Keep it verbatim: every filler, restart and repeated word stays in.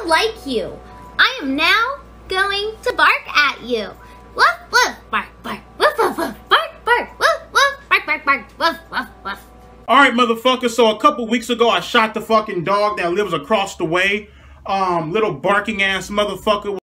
like you. I am now going to bark at you. Woof, woof, bark, bark, woof, woof, woof, bark, bark, woof, woof, bark, bark, bark, woof, woof, woof. Alright, motherfucker, so a couple weeks ago I shot the fucking dog that lives across the way. Um, little barking ass motherfucker.